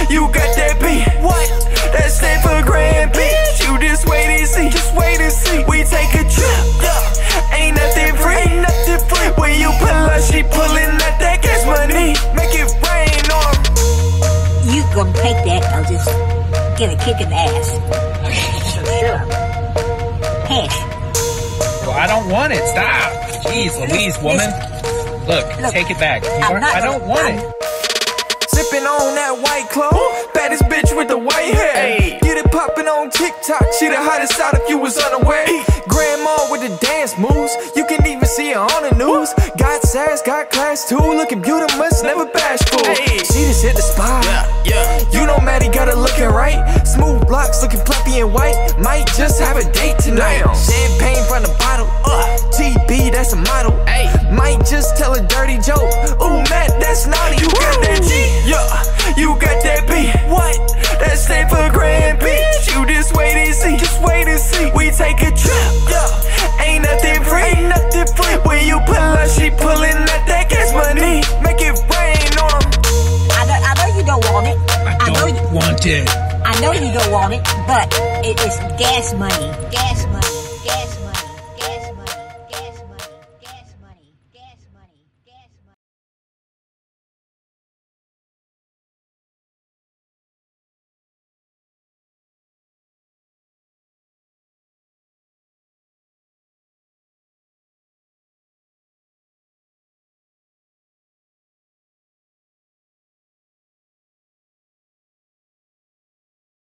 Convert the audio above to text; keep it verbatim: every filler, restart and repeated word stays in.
you got that B. What? That stand for grand bitch. You just wait and see, just wait and see. We take a trip, yeah. Ain't nothing free, ain't nothing free. When you pull up, she pulling out that gas money. Make it rain on. You gonna take that or just get a kick in the ass? So shut up. Cash. Well, I don't want it. Stop. Jeez Louise, woman. Look, Look, take it back. You are, I don't want I'm, it. Sipping on that white clothes, baddest bitch with the white hair. Ay. Get it popping on TikTok. She the hottest out if you was unaware. Grandma with the dance moves, you can even see her on the news. Got sass, got class too. Looking beautiful, never bashful. Ay. She just hit the spot. Yeah, yeah. You know Maddie got her looking right. Smooth blocks, looking fluffy and white. Might just have a date tonight. Damn. Champagne from the bottle. Uh, T B, that's a model. Ay. Might just tell a dirty joke. Ooh, Matt, that's naughty. You got that G. Yeah, you got that B. What? That stand for grand bitch. You just wait and see, just wait and see. We take a trip, yeah. Ain't nothing free, ain't nothing free. When you pull up, she pulling out that gas money. Make it rain on them. I know, I know you don't want it. I, I don't know you, want it. I know you don't want it, but it is gas money. Gas